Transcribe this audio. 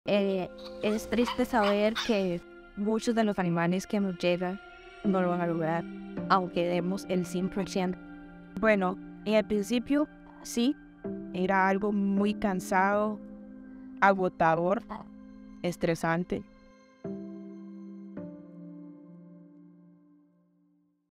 Eh, es triste saber que muchos de los animales que nos llegan no lo van a lograr, aunque demos el 100%. Bueno, en el principio sí, era algo muy cansado, agotador, estresante.